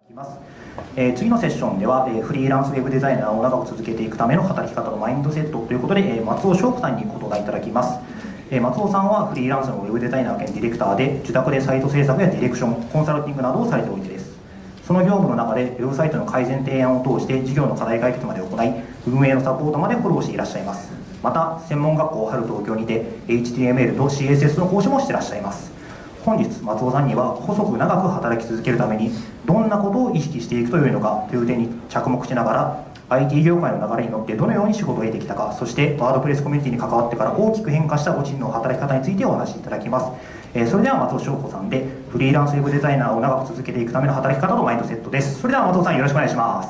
次のセッションでは、フリーランスウェブデザイナーを長く続けていくための働き方のマインドセットということで、松尾翔子さんにご登壇いただきます。松尾さんはフリーランスのウェブデザイナー兼ディレクターで、自宅でサイト制作やディレクション、コンサルティングなどをされておいでです。その業務の中でウェブサイトの改善提案を通して事業の課題解決まで行い、運営のサポートまでフォローしていらっしゃいます。また専門学校春東京にて HTML と CSS の講師もしていらっしゃいます。本日松尾さんには細く長く働き続けるためにどんなことを意識していくとよいのかという点に着目しながら、 IT 業界の流れに乗ってどのように仕事を得てきたか、そしてワードプレスコミュニティに関わってから大きく変化したご自身の働き方についてお話しいただきます。それでは松尾翔子さんでフリーランスウェブデザイナーを長く続けていくための働き方とマインドセットです。それでは松尾さん、よろしくお願いします。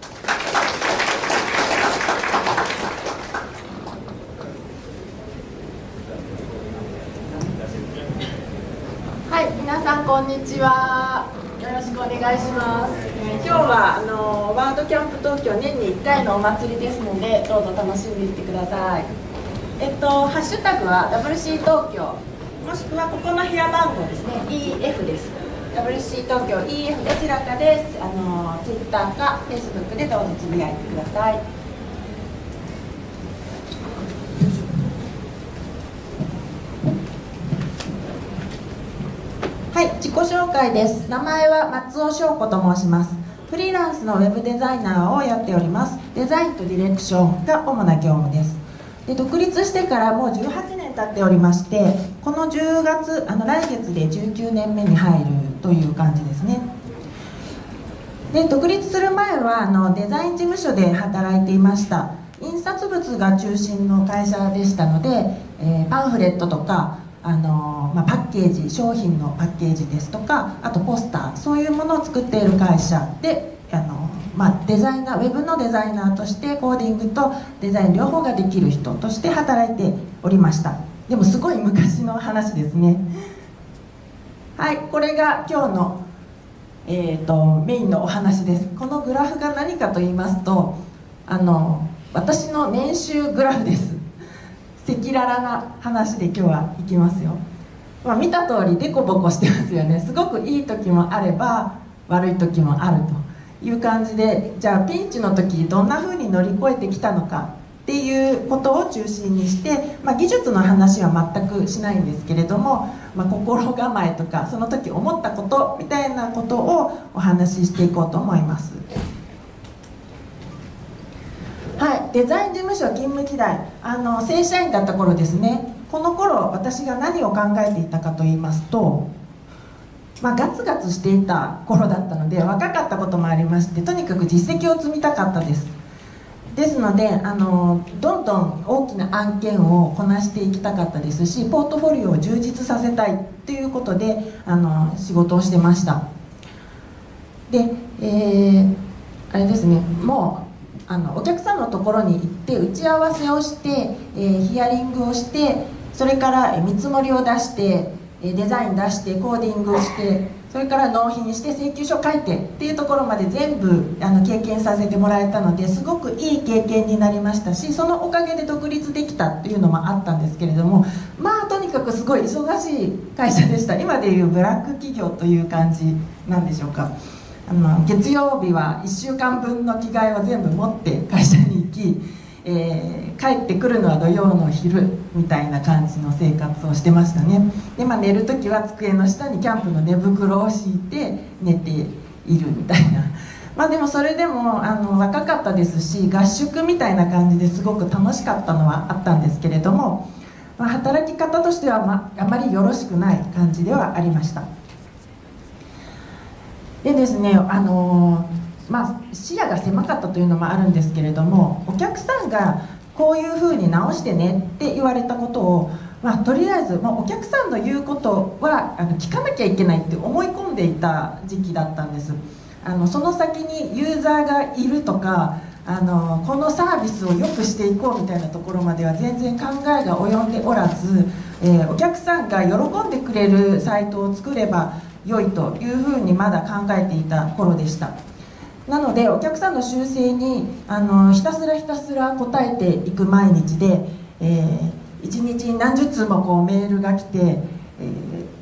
はい、皆さんこんにちは。よろしくお願いします。今日はワードキャンプ東京年に1回のお祭りですので、どうぞ楽しんでいってください。ハッシュタグは WC 東京、もしくはここの部屋番号ですね、 EF です。 WC 東京 EF どちらかです。Twitter か Facebook でどうぞつぶやいてください。はい、自己紹介です。名前は松尾翔子と申します。フリーランスのウェブデザイナーをやっております。デザインとディレクションが主な業務です。で、独立してからもう18年経っておりまして、この10月来月で19年目に入るという感じですね。で、独立する前はデザイン事務所で働いていました。印刷物が中心の会社でしたので、パンフレットとかパッケージ、商品のパッケージですとか、あとポスター、そういうものを作っている会社でデザイナー、ウェブのデザイナーとしてコーディングとデザイン両方ができる人として働いておりました。でもすごい昔の話ですね。はい、これが今日の、メインのお話です。このグラフが何かと言いますと、私の年収グラフです。赤裸々な話で今日はいきますよ。見た通りデコボコしてますよね。すごくいい時もあれば悪い時もあるという感じで、じゃあピンチの時どんな風に乗り越えてきたのかっていうことを中心にして、技術の話は全くしないんですけれども、心構えとかその時思ったことみたいなことをお話ししていこうと思います。はい、デザイン事務所勤務時代、正社員だった頃ですね。この頃私が何を考えていたかと言いますと、ガツガツしていた頃だったので、若かったこともありまして、とにかく実績を積みたかったです。ですのでどんどん大きな案件をこなしていきたかったですし、ポートフォリオを充実させたいということで仕事をしてました。で、あれですね、もうお客さんのところに行って打ち合わせをして、ヒアリングをして、それから見積もりを出して、デザイン出して、コーディングして、それから納品して請求書書いてっていうところまで全部経験させてもらえたので、すごくいい経験になりましたし、そのおかげで独立できたっていうのもあったんですけれども、とにかくすごい忙しい会社でした。今でいうブラック企業という感じなんでしょうか。月曜日は1週間分の着替えを全部持って会社に行き、帰ってくるのは土曜の昼みたいな感じの生活をしてましたね。で、寝る時は机の下にキャンプの寝袋を敷いて寝ているみたいな。でもそれでも若かったですし、合宿みたいな感じですごく楽しかったのはあったんですけれども、働き方としてはあまりよろしくない感じではありました。でですね、視野が狭かったというのもあるんですけれども、お客さんがこういうふうに直してねって言われたことを、とりあえず、お客さんの言うことは聞かなきゃいけないって思い込んでいた時期だったんです。その先にユーザーがいるとか、このサービスを良くしていこうみたいなところまでは全然考えが及んでおらず、お客さんが喜んでくれるサイトを作れば良いというふうにまだ考えていた頃でした。なのでお客さんの修正にひたすら答えていく毎日で、1日に何十通もメールが来て、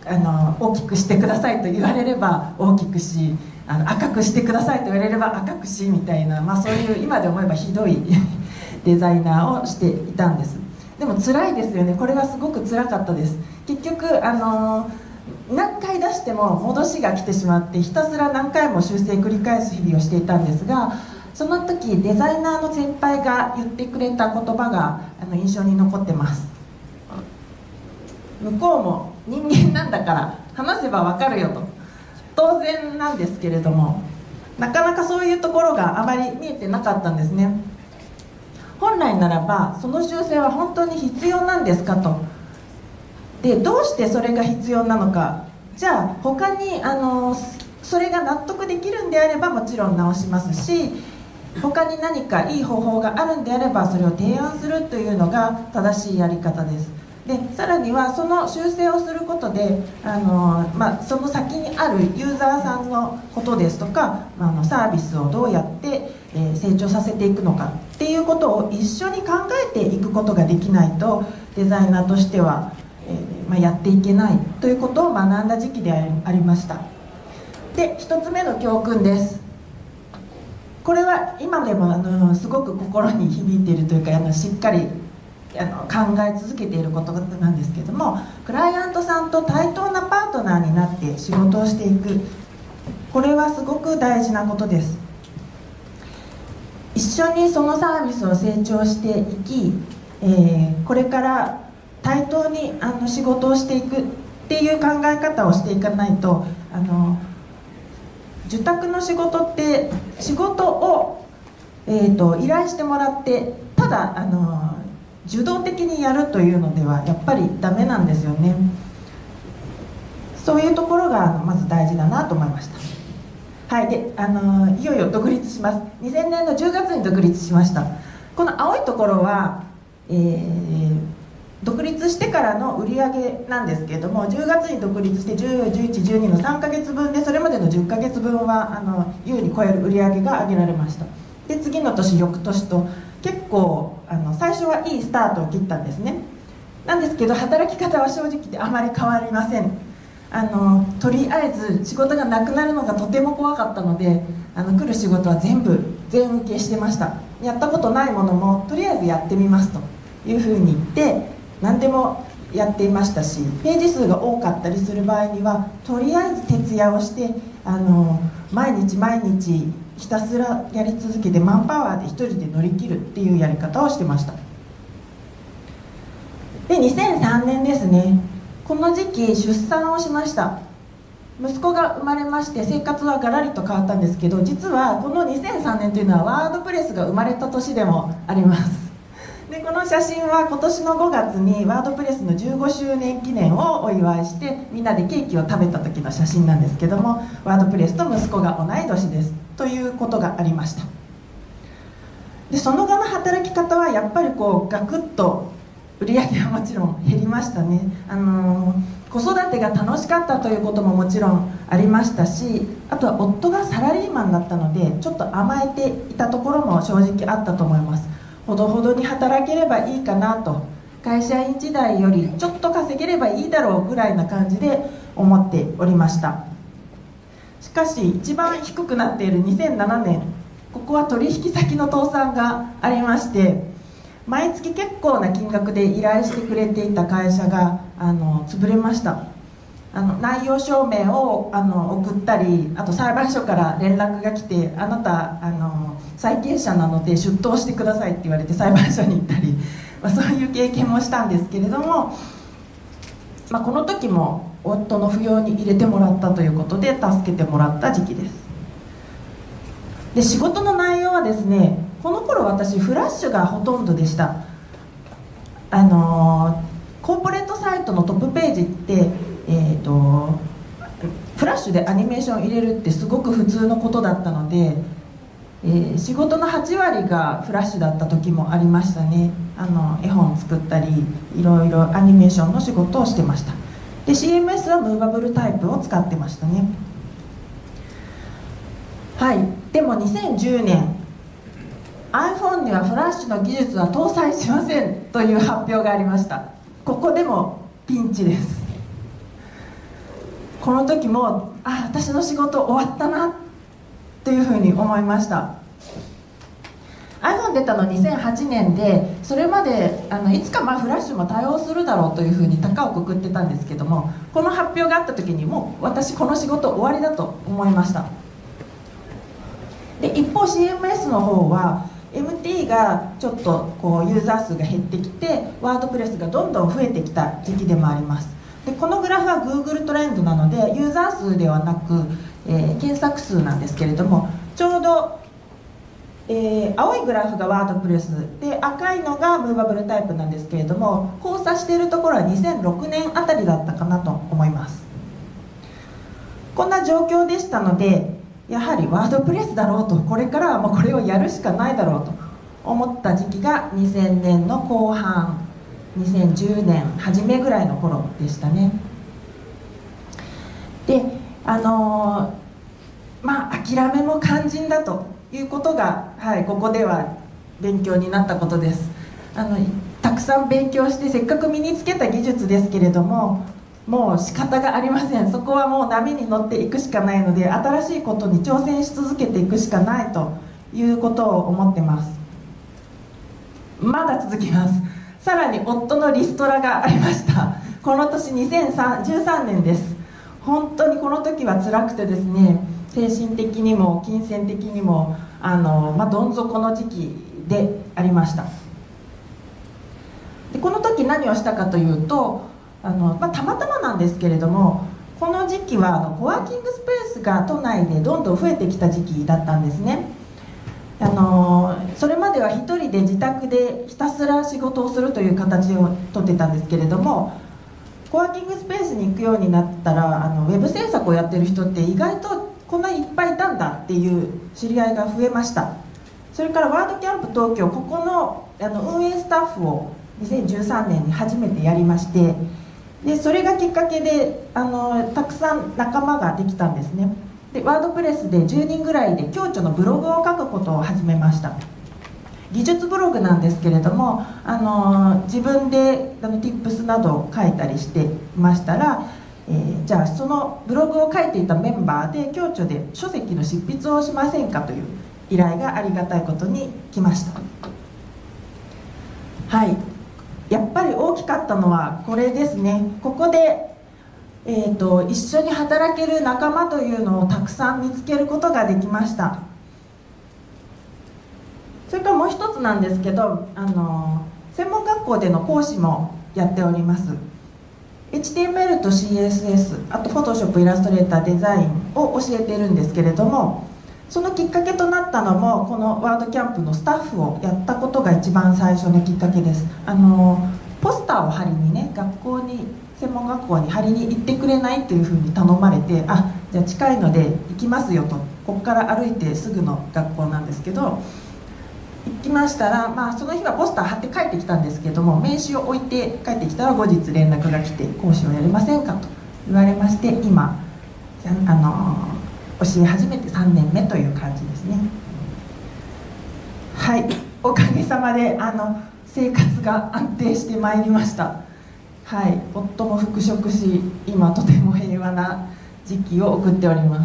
大きくしてくださいと言われれば大きくし、赤くしてくださいと言われれば赤くしみたいな、そういう今で思えばひどいデザイナーをしていたんです。でも辛いですよね。これはすごく辛かったです。結局何回出しても戻しが来てしまって、ひたすら何回も修正繰り返す日々をしていたんですが、その時デザイナーの先輩が言ってくれた言葉が印象に残ってます。向こうも人間なんだから話せば分かるよと、当然なんですけれども、なかなかそういうところがあまり見えてなかったんですね。本来ならばその修正は本当に必要なんですかと。でどうしてそれが必要なのか、じゃあ他にそれが納得できるんであればもちろん直しますし、他に何かいい方法があるんであればそれを提案するというのが正しいやり方です。でさらにはその修正をすることでその先にあるユーザーさんのことですとか、サービスをどうやって、成長させていくのかっていうことを一緒に考えていくことができないとデザイナーとしては、やっていけないということを学んだ時期でありました。で1つ目の教訓です。これは今でもすごく心に響いているというかしっかり考え続けていることなんですけども、クライアントさんと対等なパートナーになって仕事をしていく、これはすごく大事なことです。一緒にそのサービスを成長していき、これから対等に仕事をしていくっていう考え方をしていかないと、受託の仕事って仕事を、依頼してもらってただ受動的にやるというのではやっぱりダメなんですよね。そういうところがまず大事だなと思いました。はい。でいよいよ独立します。2000年の10月に独立しました。この青いところは、独立してからの売り上げなんですけれども、10月に独立して10、11、12の3ヶ月分でそれまでの10ヶ月分は優に超える売り上げが上げられました。で次の年翌年と結構最初はいいスタートを切ったんですね。なんですけど働き方は正直であまり変わりません。とりあえず仕事がなくなるのがとても怖かったので来る仕事は全部全受けしてました。やったことないものもとりあえずやってみますというふうに言って何でもやっていましたし、ページ数が多かったりする場合にはとりあえず徹夜をして毎日毎日ひたすらやり続けてマンパワーで一人で乗り切るっていうやり方をしてました。で2003年ですね、この時期出産をしました。息子が生まれまして生活はガラリと変わったんですけど、実はこの2003年というのはワードプレスが生まれた年でもあります。でこの写真は今年の5月にワードプレスの15周年記念をお祝いしてみんなでケーキを食べた時の写真なんですけども、ワードプレスと息子が同い年ですということがありました。でその後の働き方はやっぱりガクッと売り上げはもちろん減りましたね。子育てが楽しかったということももちろんありましたし、あとは夫がサラリーマンだったのでちょっと甘えていたところも正直あったと思います。ほどほどに働ければいいかなと、会社員時代よりちょっと稼げればいいだろうぐらいな感じで思っておりました。しかし一番低くなっている2007年、ここは取引先の倒産がありまして、毎月結構な金額で依頼してくれていた会社が潰れました。内容証明を送ったり、あと裁判所から連絡が来て、あなた債権者なので出頭してくださいって言われて裁判所に行ったり、そういう経験もしたんですけれども、この時も夫の扶養に入れてもらったということで助けてもらった時期です。で仕事の内容はですね、この頃私フラッシュがほとんどでした。コーポレートサイトのトップページってフラッシュでアニメーション入れるってすごく普通のことだったので、仕事の8割がフラッシュだった時もありましたね。絵本作ったりいろいろアニメーションの仕事をしてました。で CMS はムーバブルタイプを使ってましたね。はい。でも2010年 iPhone にはフラッシュの技術は搭載しませんという発表がありました。ここでもピンチです。 この時も私の仕事終わったなっていうふうに思いました。 iPhone 出たの2008年で、それまでいつかフラッシュも対応するだろうというふうに高をくくってたんですけども、この発表があった時にもう私この仕事終わりだと思いました。で一方 CMS の方は MT がちょっとユーザー数が減ってきて、ワードプレスがどんどん増えてきた時期でもあります。でこのグラフは Google トレンドなのでユーザー数ではなく、検索数なんですけれども、ちょうど、青いグラフがワードプレスで赤いのがムーバブルタイプなんですけれども、交差しているところは2006年あたりだったかなと思います。こんな状況でしたので、やはりワードプレスだろうと、これからはもうこれをやるしかないだろうと思った時期が2000年の後半、2010年初めぐらいの頃でしたね。で諦めも肝心だということが、ここでは勉強になったことです。たくさん勉強してせっかく身につけた技術ですけれども、もう仕方がありません。そこはもう波に乗っていくしかないので、新しいことに挑戦し続けていくしかないということを思ってます。まだ続きます。さらに夫のリストラがありました。この年2013年です。本当にこの時は辛くてですね、精神的にも金銭的にもどん底の時期でありました。でこの時何をしたかというと、たまたまなんですけれども、この時期はコワーキングスペースが都内でどんどん増えてきた時期だったんですね。それまでは一人で自宅でひたすら仕事をするという形をとってたんですけれども、コワーキングスペースに行くようになったらウェブ制作をやってる人って意外とこんなにいっぱいいたんだっていう知り合いが増えました。それからワードキャンプ東京、ここの運営スタッフを2013年に初めてやりまして、でそれがきっかけでたくさん仲間ができたんですね。でワードプレスで10人ぐらいで共著のブログを書くことを始めました。技術ブログなんですけれども、自分でTips などを書いたりしていましたら、じゃあそのブログを書いていたメンバーで共著で書籍の執筆をしませんかという依頼がありがたいことに来ました。やっぱり大きかったのはこれですね。ここで、一緒に働ける仲間というのをたくさん見つけることができました。それからもう一つなんですけど、専門学校での講師もやっております。 HTML と CSS、 あと Photoshop、イラストレーター、デザインを教えているんですけれども、そのきっかけとなったのもこのワードキャンプのスタッフをやったことが一番最初のきっかけです。ポスターを貼りにね、専門学校に貼りに行ってくれないというふうに頼まれて、じゃあ近いので行きますよと、ここから歩いてすぐの学校なんですけど、行きましたら、その日はポスター貼って帰ってきたんですけども、名刺を置いて帰ってきたら後日連絡が来て、講師をやりませんかと言われまして、今教え始めて3年目という感じですね。おかげさまで生活が安定してまいりました。夫も復職し、今とても平和な時期を送っております。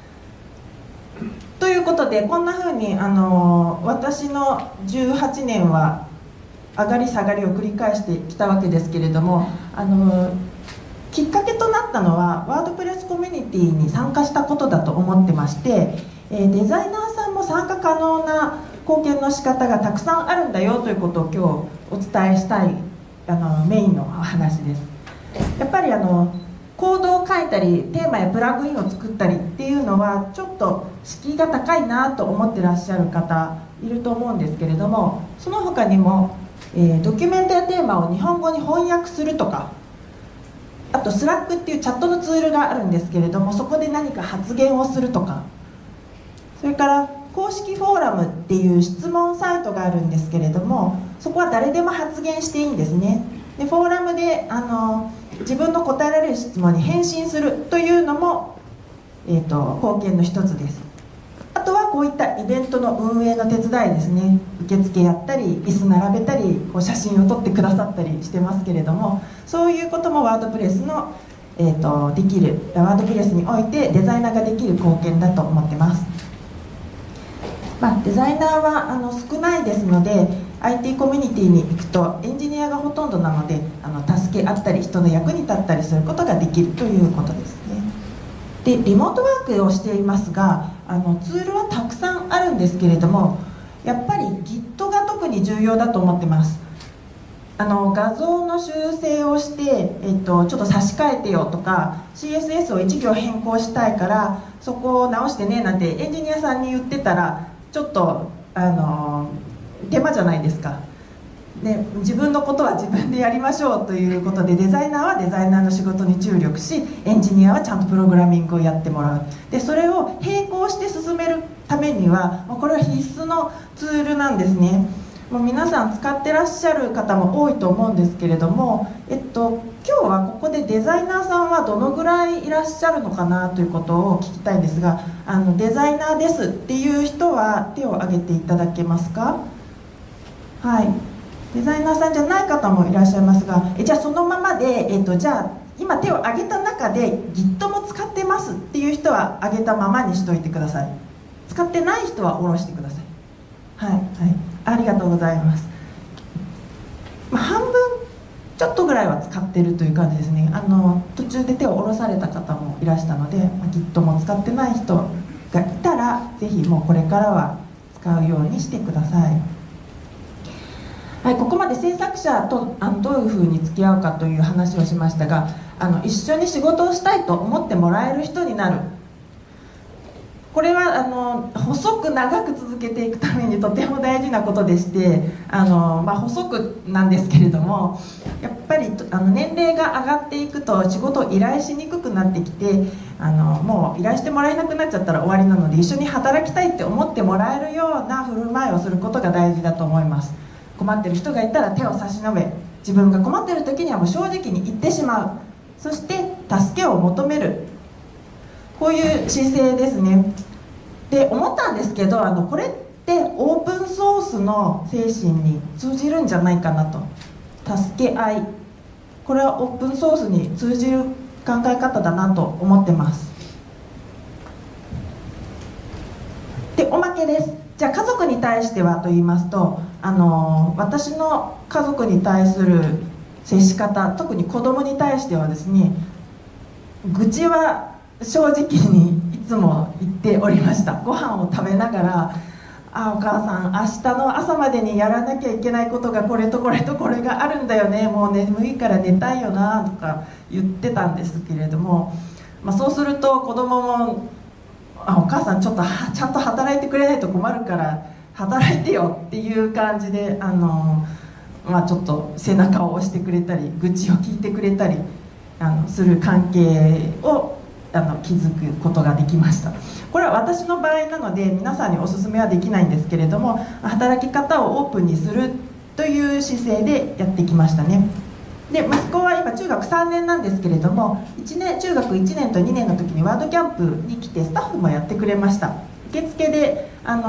ということで、こんなふうに私の18年は上がり下がりを繰り返してきたわけですけれども、きっかけとなったのはワードプレスコミュニティに参加したことだと思ってまして、デザイナーさんも参加可能な貢献の仕方がたくさんあるんだよということを今日お伝えしたいメインのお話です。やっぱりコードを書いたりテーマやプラグインを作ったりっていうのはちょっと敷居が高いなと思ってらっしゃる方いると思うんですけれども、その他にも、ドキュメントやテーマを日本語に翻訳するとか、あとスラックっていうチャットのツールがあるんですけれども、そこで何か発言をするとか、それから公式フォーラムっていう質問サイトがあるんですけれども、そこは誰でも発言していいんですね。でフォーラムで自分の答えられる質問に返信するというのも、貢献の一つです。あとはこういったイベントの運営の手伝いですね。受付やったり椅子並べたり写真を撮ってくださったりしてますけれども、そういうこともワードプレスの、 できるワードプレスにおいてデザイナーができる貢献だと思ってます。デザイナーは少ないですので、 IT コミュニティに行くとエンジニアがほとんどなので、助け合ったり人の役に立ったりすることができるということですね。でリモートワークをしていますが、ツールはたくさんあるんですけれども、やっぱり Git が特に重要だと思ってます。画像の修正をして、ちょっと差し替えてよとか CSS を1行変更したいからそこを直してねなんてエンジニアさんに言ってたらちょっと手間じゃないですか。で自分のことは自分でやりましょうということで、デザイナーはデザイナーの仕事に注力し、エンジニアはちゃんとプログラミングをやってもらう。でそれを並行して進めるためにはこれは必須のツールなんですね。もう皆さん使ってらっしゃる方も多いと思うんですけれども、今日はここでデザイナーさんはどのぐらいいらっしゃるのかなということを聞きたいんですが、デザイナーですっていう人は手を挙げていただけますか？はい、デザイナーさんじゃない方もいらっしゃいますが、じゃあそのままで、じゃあ今手を挙げた中で Git も使ってますっていう人は挙げたままにしといてください。使ってない人は下ろしてください。はい、はい、ありがとうございます。半分ちょっとぐらいは使ってるという感じですね。途中で手を下ろされた方もいらしたので、Git も使ってない人がいたらぜひもうこれからは使うようにしてください。はい、ここまで制作者とどういうふうに付き合うかという話をしましたが、一緒に仕事をしたいと思ってもらえる人になる。これは細く長く続けていくためにとても大事なことでして、細くなんですけれども、やっぱり年齢が上がっていくと仕事を依頼しにくくなってきて、もう依頼してもらえなくなっちゃったら終わりなので、一緒に働きたいって思ってもらえるような振る舞いをすることが大事だと思います。困ってる人がいたら手を差し伸べ、自分が困ってる時にはもう正直に言ってしまう、そして助けを求める、こういう姿勢ですね。で思ったんですけど、これってオープンソースの精神に通じるんじゃないかなと。助け合い、これはオープンソースに通じる考え方だなと思ってます。でおまけです。じゃあ家族に対してはと言いますと、私の家族に対する接し方、特に子供に対してはですね、愚痴は正直にいつも言っておりました。ご飯を食べながら、お母さん明日の朝までにやらなきゃいけないことがこれとこれとこれがあるんだよね、もう眠いから寝たいよなとか言ってたんですけれども、そうすると子供もお母さんちょっとちゃんと働いてくれないと困るから働いてよっていう感じでちょっと背中を押してくれたり愚痴を聞いてくれたりする関係を築くことができました。これは私の場合なので皆さんにおすすめはできないんですけれども、働き方をオープンにするという姿勢でやってきましたね。で息子は今中学3年なんですけれども、中学1年と2年の時にワードキャンプに来てスタッフもやってくれました。受付で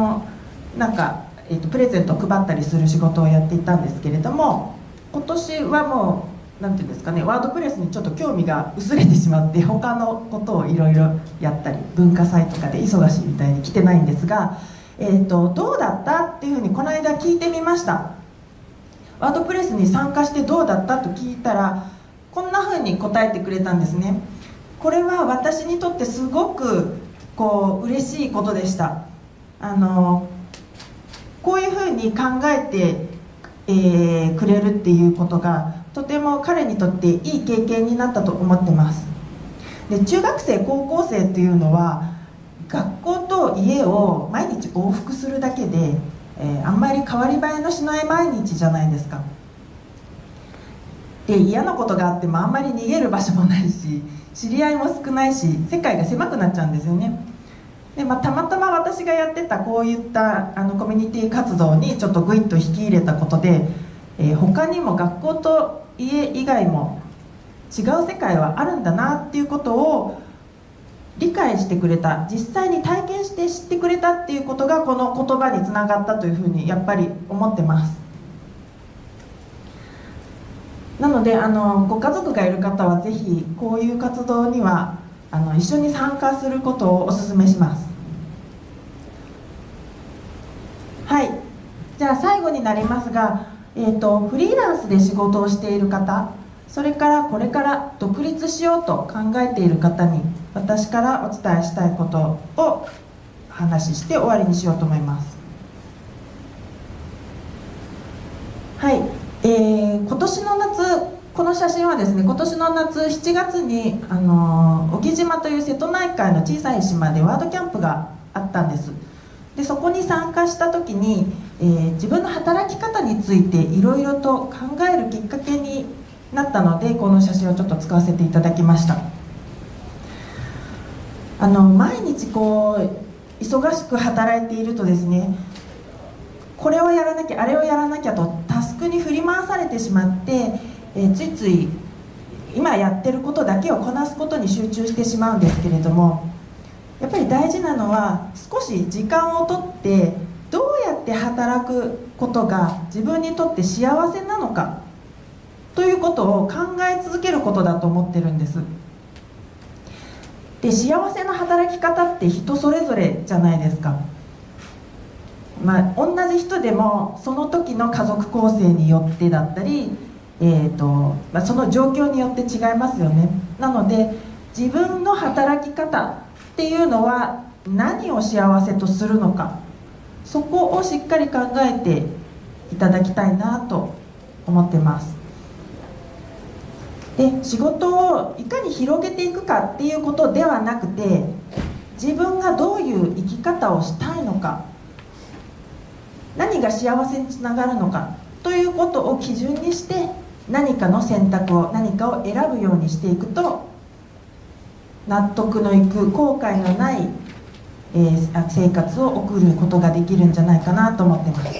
プレゼントを配ったりする仕事をやっていたんですけれども、今年はもうなんていうんですかね、ワードプレスにちょっと興味が薄れてしまって他のことをいろいろやったり、文化祭とかで忙しいみたいに来てないんですが、どうだったっていうふうにこの間聞いてみました。ワードプレスに参加してどうだったと聞いたら、こんなふうに答えてくれたんですね。これは私にとってすごく嬉しいことでした。こういうふうに考えて、くれるっていうことがとても彼にとっていい経験になったと思ってます。で中学生高校生っていうのは学校と家を毎日往復するだけで、あんまり変わり映えのしない毎日じゃないですか。で嫌なことがあってもあんまり逃げる場所もないし、知り合いも少ないし、世界が狭くなっちゃうんですよね。で、たまたま私がやってたこういったコミュニティ活動にちょっとグイッと引き入れたことで、他にも学校と家以外も違う世界はあるんだなっていうことを理解してくれた、実際に体験して知ってくれたっていうことがこの言葉につながったというふうにやっぱり思ってます。なのででご家族がいる方はぜひこういう活動には一緒に参加することをお勧めします。はい、じゃあ最後になりますが、フリーランスで仕事をしている方、それからこれから独立しようと考えている方に私からお伝えしたいことを話して終わりにしようと思います。はい、今年の夏、この写真はですね、今年の夏7月に小木島という瀬戸内海の小さい島でワードキャンプがあったんです。でそこに参加した時に、自分の働き方についていろいろと考えるきっかけになったので、この写真をちょっと使わせていただきました。毎日こう忙しく働いているとですね、これをやらなきゃあれをやらなきゃとタスクに振り回されてしまって、ついつい今やってることだけをこなすことに集中してしまうんですけれども、やっぱり大事なのは少し時間をとってどうやって働くことが自分にとって幸せなのかということを考え続けることだと思ってるんです。で幸せな働き方って人それぞれじゃないですか。同じ人でもその時の家族構成によってだったり、その状況によって違いますよね。なので自分の働き方っていうのは何を幸せとするのか、そこをしっかり考えていただきたいなと思ってます。で仕事をいかに広げていくかっていうことではなくて、自分がどういう生き方をしたいのか、何が幸せにつながるのかということを基準にして何かの選択を、何かを選ぶようにしていくと、納得のいく後悔のない、生活を送ることができるんじゃないかなと思ってます。はい、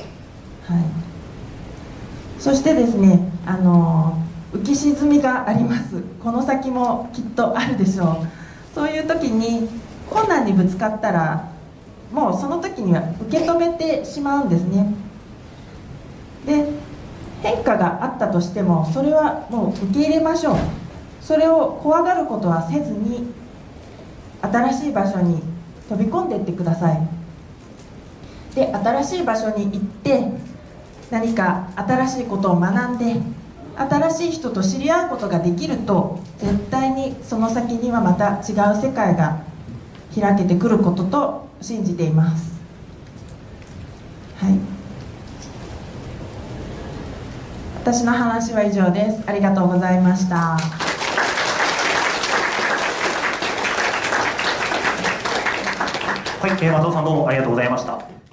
そしてですね、浮き沈みがあります。この先もきっとあるでしょう。そういう時に困難にぶつかったら、もうその時には受け止めてしまうんですね。で変化があったとしてもそれはもう受け入れましょう。それを怖がることはせずに新しい場所に飛び込んでいってください。で新しい場所に行って何か新しいことを学んで新しい人と知り合うことができると、絶対にその先にはまた違う世界が開けてくることと信じています。はい、私の話は以上です。ありがとうございました。 はい、松尾さんどうもありがとうございました。